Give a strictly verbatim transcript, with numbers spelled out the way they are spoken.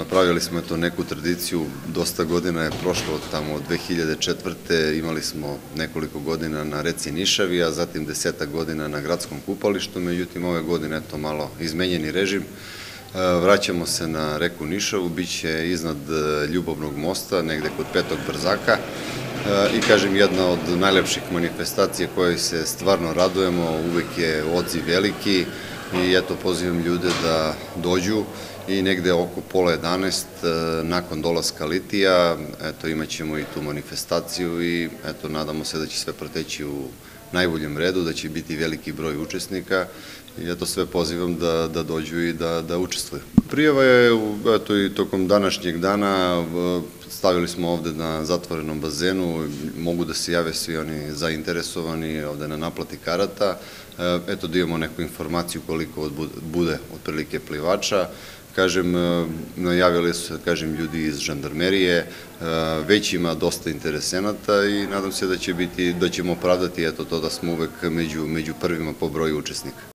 napravili smo to neku tradiciju, dosta godina je prošlo od tamo od dve hiljade četvrte. Imali smo nekoliko godina na reci Nišavi, a zatim desetak godina na gradskom kupalištu, međutim ove godine je to malo izmenjeni režim. Vraćamo se na reku Nišavu, bit će iznad Ljubovnog mosta, negde kod Petog Brzaka. I kažem, jedna od najlepših manifestacija koje se stvarno radujemo, uvek je odziv veliki i eto pozivam ljude da dođu i negde oko pola jedanaest nakon dolaska litija, eto imat ćemo i tu manifestaciju i eto nadamo se da će sve proteći u najboljem redu, da će biti veliki broj učesnika i eto sve pozivam da, da dođu i da, da učestvuju. Prijava je eto i tokom današnjeg dana, stavili smo ovde na zatvorenom bazenu, mogu da se jave svi oni zainteresovani ovde na naplati karata, eto da imamo neku informaciju koliko bude otprilike plivača. Kažem, najavili su se, kažem, ljudi iz žandarmerije, već ima dosta interesenata i nadam se da će biti, da ćemo opravdati eto to da smo uvek među, među prvima po broju učesnika.